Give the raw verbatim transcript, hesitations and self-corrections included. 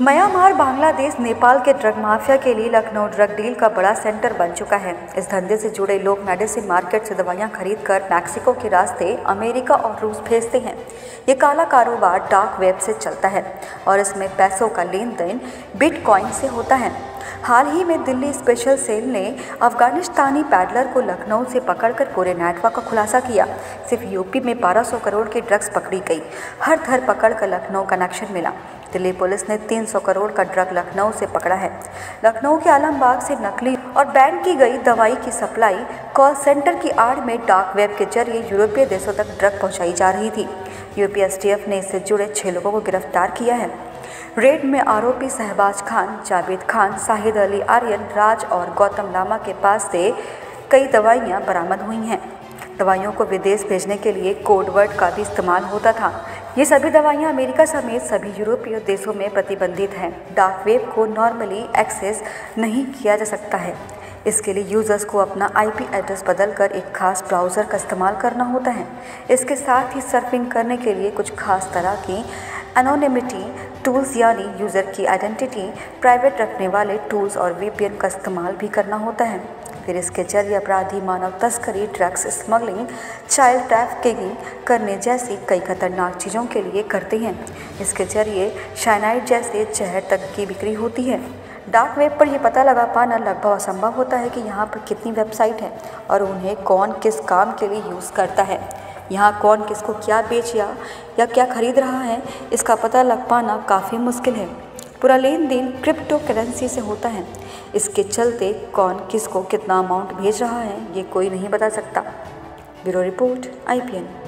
Myanmar, Bangladesh, Nepal के drug mafia के लिए लखनऊ ड्रग डील का बड़ा सेंटर बन चुका है। इस धंधे से जुड़े लोग मेडिसिन मार्केट से दवाइयां खरीदकर मैक्सिको के रास्ते अमेरिका और रूस भेजते हैं। ये काला कारोबार डार्क वेब से चलता है और इसमें पैसों का लेन देन बिटकॉइन से होता है। हाल ही में दिल्ली स्पेशल सेल ने अफगानिस्तानी पैडलर को लखनऊ से पकड़कर पूरे नेटवर्क का खुलासा किया। सिर्फ यूपी में बारह सौ करोड़ की ड्रग्स पकड़ी गई। हर धर पकड़ कर लखनऊ कनेक्शन मिला। दिल्ली पुलिस ने तीन सौ करोड़ का ड्रग लखनऊ से पकड़ा है। लखनऊ के आलमबाग से नकली और बैन की गई दवाई की सप्लाई कॉल सेंटर की आड़ में डार्क वेब के जरिए यूरोपीय देशों तक ड्रग पहुंचाई जा रही थी। यूपी एसटीएफ ने इससे जुड़े छह लोगों को गिरफ्तार किया है। रेड में आरोपी शहबाज खान, जावेद खान, शाहिद अली आर्यन, राज और गौतम लामा के पास से कई दवाइयां बरामद हुई हैं। दवाइयों को विदेश भेजने के लिए कोड वर्ड का भी इस्तेमाल होता था। ये सभी दवाइयां अमेरिका समेत सभी यूरोपीय देशों में प्रतिबंधित हैं। डार्क वेब को नॉर्मली एक्सेस नहीं किया जा सकता है। इसके लिए यूज़र्स को अपना आईपी एड्रेस बदलकर एक खास ब्राउज़र का इस्तेमाल करना होता है। इसके साथ ही सर्फिंग करने के लिए कुछ खास तरह की एनोनिमिटी टूल्स यानी यूज़र की आइडेंटिटी प्राइवेट रखने वाले टूल्स और वीपीएन का इस्तेमाल भी करना होता है। फिर इसके जरिए अपराधी मानव तस्करी, ड्रग्स स्मगलिंग, चाइल्ड ट्रैफिकिंग करने जैसी कई खतरनाक चीज़ों के लिए करते हैं। इसके जरिए साइनाइड जैसे जहर तक की बिक्री होती है। डार्क वेब पर यह पता लगा पाना लगभग असंभव होता है कि यहाँ पर कितनी वेबसाइट है और उन्हें कौन किस काम के लिए यूज़ करता है। यहाँ कौन किसको क्या बेच या, या क्या खरीद रहा है, इसका पता लग पाना काफ़ी मुश्किल है। पूरा लेन देन क्रिप्टो करेंसी से होता है। इसके चलते कौन किसको कितना अमाउंट भेज रहा है ये कोई नहीं बता सकता। Bureau report I P N.